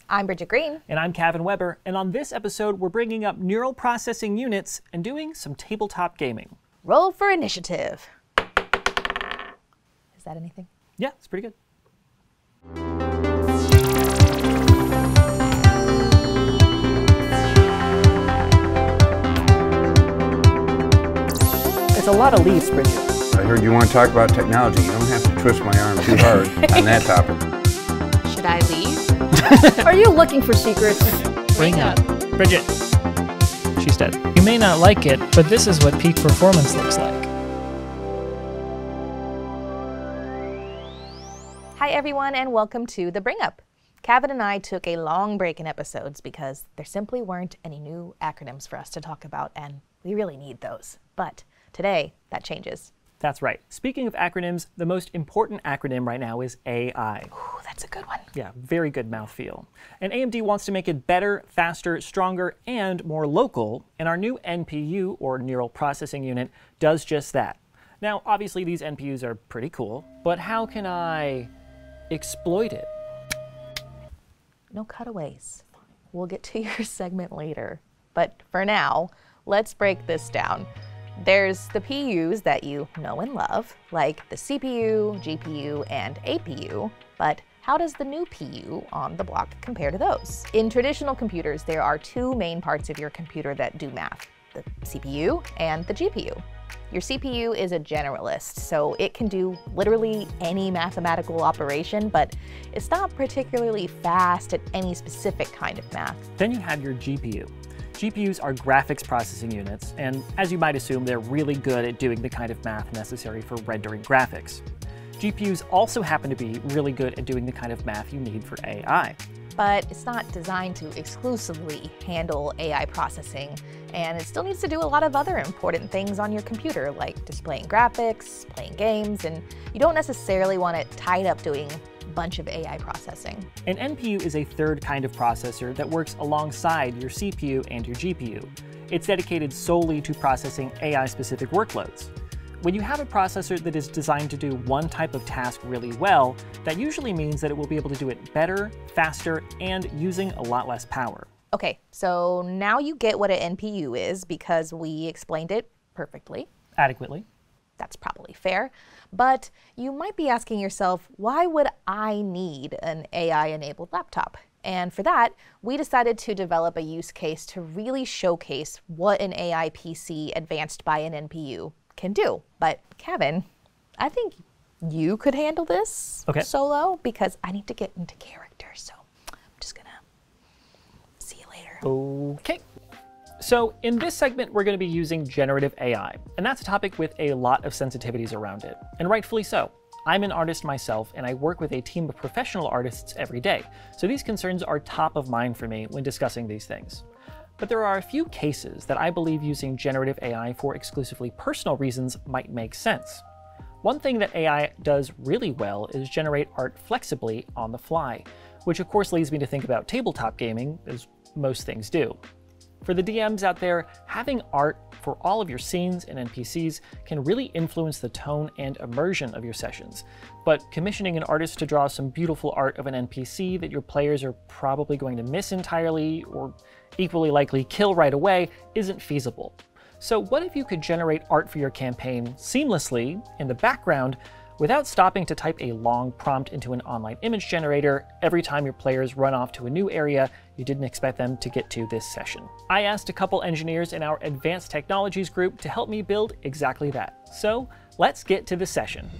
I'm Bridget Green. And I'm Kevin Weber, and on this episode we're bringing up neural processing units and doing some tabletop gaming. Roll for initiative. Is that anything? Yeah, it's pretty good. It's a lot of leaves, Bridget. I heard you want to talk about technology. You don't have to twist my arm too hard on that topic. Should I leave? Are you looking for secrets? Bring up. Bridget. She's dead. You may not like it, but this is what peak performance looks like. Hi everyone, and welcome to The Bring Up. Kevin and I took a long break in episodes because there simply weren't any new acronyms for us to talk about, and we really need those. But today, that changes. That's right. Speaking of acronyms, the most important acronym right now is AI. Ooh, that's a good one. Yeah, very good mouthfeel. And AMD wants to make it better, faster, stronger, and more local, and our new NPU, or Neural Processing Unit, does just that. Now, obviously these NPUs are pretty cool, but how can I exploit it? No cutaways. We'll get to your segment later. But for now, let's break this down. There's the PUs that you know and love, like the CPU, GPU, and APU, but how does the new PU on the block compare to those? In traditional computers, there are two main parts of your computer that do math, the CPU and the GPU. Your CPU is a generalist, so it can do literally any mathematical operation, but it's not particularly fast at any specific kind of math. Then you have your GPU. GPUs are graphics processing units, and as you might assume, they're really good at doing the kind of math necessary for rendering graphics. GPUs also happen to be really good at doing the kind of math you need for AI. But it's not designed to exclusively handle AI processing, and it still needs to do a lot of other important things on your computer, like displaying graphics, playing games, and you don't necessarily want it tied up doing a bunch of AI processing. An NPU is a third kind of processor that works alongside your CPU and your GPU. It's dedicated solely to processing AI-specific workloads. When you have a processor that is designed to do one type of task really well, that usually means that it will be able to do it better, faster, and using a lot less power. Okay, so now you get what an NPU is because we explained it perfectly. Adequately. That's probably fair. But you might be asking yourself, why would I need an AI-enabled laptop? And for that, we decided to develop a use case to really showcase what an AI PC advanced by an NPU can do. But Kevin, I think you could handle this solo because I need to get into character, so I'm just gonna see you later. Okay. So in this segment, we're going to be using generative AI, and that's a topic with a lot of sensitivities around it, and rightfully so. I'm an artist myself, and I work with a team of professional artists every day, so these concerns are top of mind for me when discussing these things. But there are a few cases that I believe using generative AI for exclusively personal reasons might make sense. One thing that AI does really well is generate art flexibly on the fly, which of course leads me to think about tabletop gaming, as most things do. For the DMs out there, having art for all of your scenes and NPCs can really influence the tone and immersion of your sessions. But commissioning an artist to draw some beautiful art of an NPC that your players are probably going to miss entirely, or equally likely kill right away, isn't feasible. So what if you could generate art for your campaign seamlessly in the background without stopping to type a long prompt into an online image generator every time your players run off to a new area you didn't expect them to get to this session? I asked a couple engineers in our Advanced Technologies group to help me build exactly that. So let's get to the session.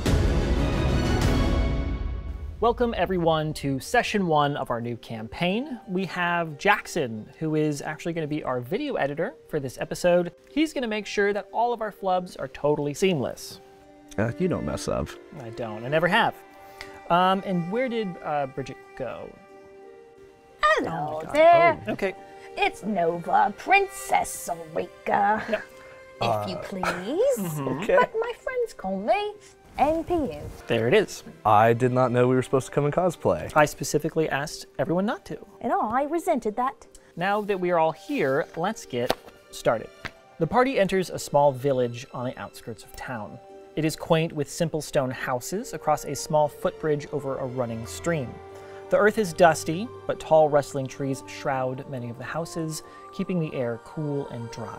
Welcome everyone to session 1 of our new campaign. We have Jackson, who is actually going to be our video editor for this episode. He's going to make sure that all of our flubs are totally seamless. You don't mess up. I don't. I never have. And where did Bridget go? Hello there. Oh, okay. It's Nova, Princess Ulrika. No. If you please. Okay. But my friends call me NPU. There it is. I did not know we were supposed to come in cosplay. I specifically asked everyone not to. And I resented that. Now that we are all here, let's get started. The party enters a small village on the outskirts of town. It is quaint with simple stone houses across a small footbridge over a running stream. The earth is dusty, but tall rustling trees shroud many of the houses, keeping the air cool and dry.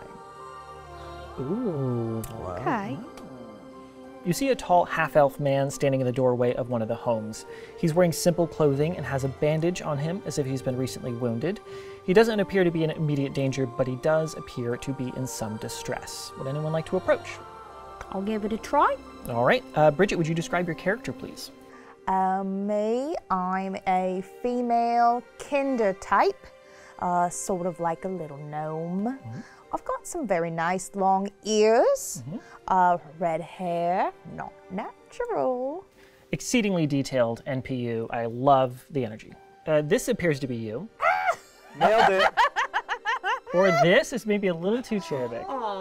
Ooh. Okay. You see a tall half-elf man standing in the doorway of one of the homes. He's wearing simple clothing and has a bandage on him as if he's been recently wounded. He doesn't appear to be in immediate danger, but he does appear to be in some distress. Would anyone like to approach? I'll give it a try. All right. Bridget, would you describe your character, please? Me, I'm a female kinder type, sort of like a little gnome. I've got some very nice long ears, red hair, not natural. Exceedingly detailed NPU. I love the energy. This appears to be you. Nailed it. Or this is maybe a little too cherubic.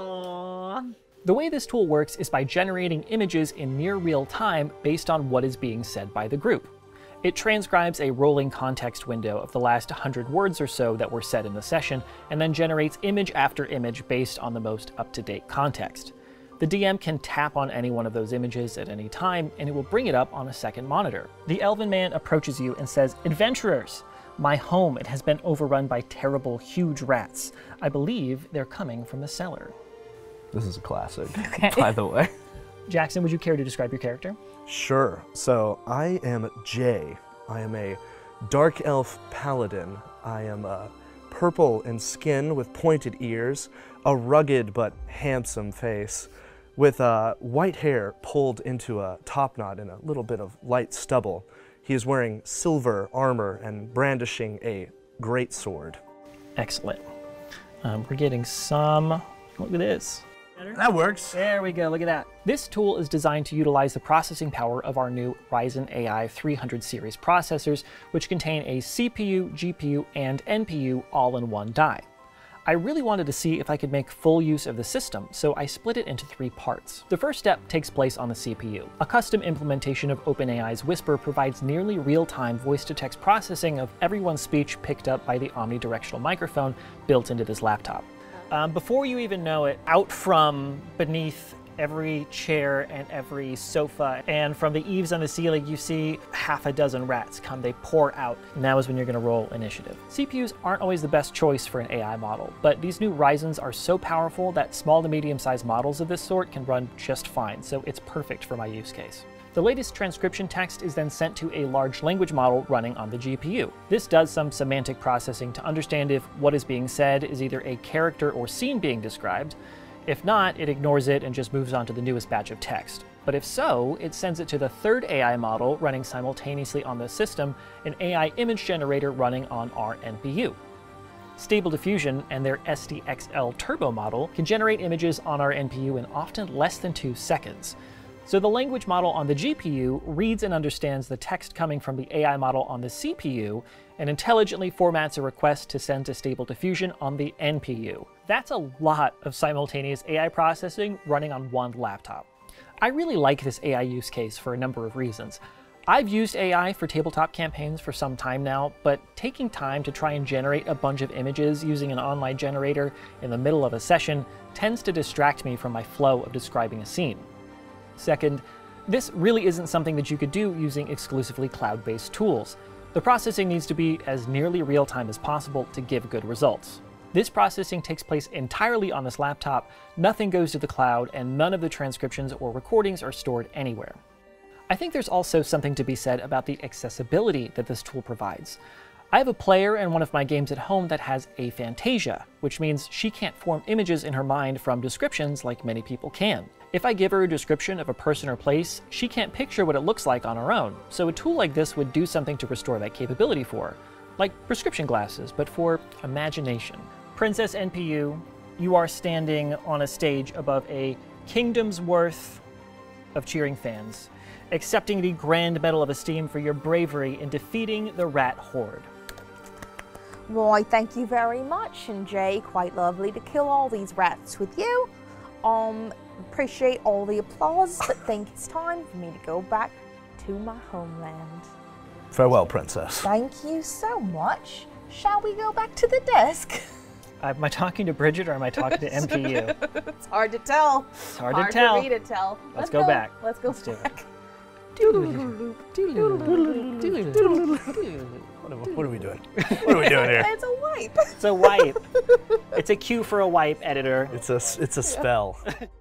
Aww. The way this tool works is by generating images in near real time based on what is being said by the group. It transcribes a rolling context window of the last 100 words or so that were said in the session, and then generates image after image based on the most up-to-date context. The DM can tap on any one of those images at any time, and it will bring it up on a second monitor. The Elven Man approaches you and says, "Adventurers, my home, it has been overrun by terrible, huge rats. I believe they're coming from the cellar." This is a classic, by the way. Jackson, would you care to describe your character? Sure. So I am Jay. I am a dark elf paladin. I am purple in skin with pointed ears, a rugged but handsome face, with white hair pulled into a top knot and a little bit of light stubble. He is wearing silver armor and brandishing a great sword. Excellent. We're getting some, look at this. That works. There we go, look at that. This tool is designed to utilize the processing power of our new Ryzen AI 300 series processors, which contain a CPU, GPU, and NPU all in one die. I really wanted to see if I could make full use of the system, so I split it into 3 parts. The first step takes place on the CPU. A custom implementation of OpenAI's Whisper provides nearly real-time voice-to-text processing of everyone's speech picked up by the omnidirectional microphone built into this laptop. Before you even know it, out from beneath every chair and every sofa and from the eaves on the ceiling, you see half a dozen rats come. They pour out, and that is when you're going to roll initiative. CPUs aren't always the best choice for an AI model, but these new Ryzens are so powerful that small to medium-sized models of this sort can run just fine, so it's perfect for my use case. The latest transcription text is then sent to a large language model running on the GPU. This does some semantic processing to understand if what is being said is either a character or scene being described. If not, it ignores it and just moves on to the newest batch of text. But if so, it sends it to the third AI model running simultaneously on the system, an AI image generator running on our NPU. Stable Diffusion and their SDXL Turbo model can generate images on our NPU in often less than 2 seconds. So the language model on the GPU reads and understands the text coming from the AI model on the CPU and intelligently formats a request to send to Stable Diffusion on the NPU. That's a lot of simultaneous AI processing running on one laptop. I really like this AI use case for a number of reasons. I've used AI for tabletop campaigns for some time now, but taking time to try and generate a bunch of images using an online generator in the middle of a session tends to distract me from my flow of describing a scene. Second, this really isn't something that you could do using exclusively cloud-based tools. The processing needs to be as nearly real-time as possible to give good results. This processing takes place entirely on this laptop, nothing goes to the cloud, and none of the transcriptions or recordings are stored anywhere. I think there's also something to be said about the accessibility that this tool provides. I have a player in one of my games at home that has aphantasia, which means she can't form images in her mind from descriptions like many people can. If I give her a description of a person or place, she can't picture what it looks like on her own, so a tool like this would do something to restore that capability for her, like prescription glasses, but for imagination. Princess NPU, you are standing on a stage above a kingdom's worth of cheering fans, accepting the Grand Medal of Esteem for your bravery in defeating the rat horde. Why, thank you very much, and Jay, quite lovely to kill all these rats with you. Appreciate all the applause, but think it's time for me to go back to my homeland. Farewell, princess. Thank you so much. Shall we go back to the desk? Am I talking to Bridget or am I talking to NPU? It's hard to tell. It's hard to tell. For me to tell. Let's go back. Let's go do it. back. What are we doing? What are we doing here? It's a wipe. It's a wipe. It's a cue for a wipe, editor. It's a spell.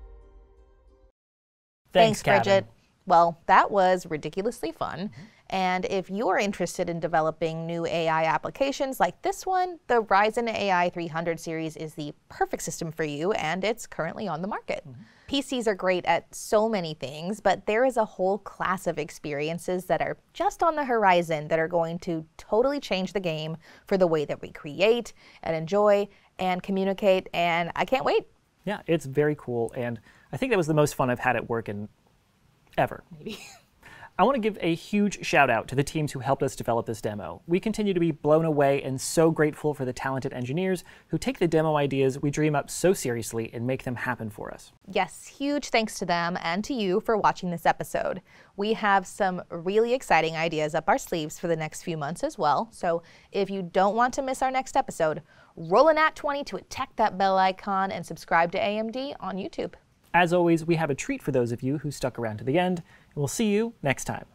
Thanks, Kevin. Bridget. Well, that was ridiculously fun. And if you're interested in developing new AI applications like this one, the Ryzen AI 300 series is the perfect system for you, and it's currently on the market. PCs are great at so many things, but there is a whole class of experiences that are just on the horizon that are going to totally change the game for the way that we create and enjoy and communicate, and I can't wait. Yeah, it's very cool, and I think that was the most fun I've had at work in ever. Maybe. I want to give a huge shout out to the teams who helped us develop this demo. We continue to be blown away and so grateful for the talented engineers who take the demo ideas we dream up so seriously and make them happen for us. Yes, huge thanks to them and to you for watching this episode. We have some really exciting ideas up our sleeves for the next few months as well, so if you don't want to miss our next episode, roll an @20 to attack that bell icon and subscribe to AMD on YouTube. As always, we have a treat for those of you who stuck around to the end, and we'll see you next time.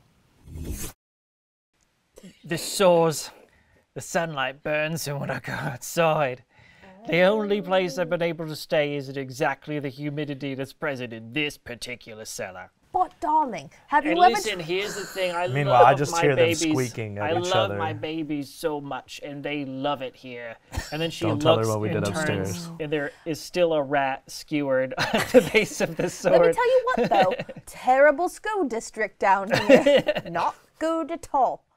This soars. The sunlight burns and when I go outside. The only place I've been able to stay is in exactly the humidity that's present in this particular cellar. But darling, have you And ever... listen, here's the thing. Meanwhile, I love just my hear them babies. squeaking at I each love other. my babies so much, and they love it here. And then she Don't tell her looks what we and did turns, upstairs. and there is still a rat skewered at the base of the sword. Let me tell you what, though. Terrible school district down here. Not good at all.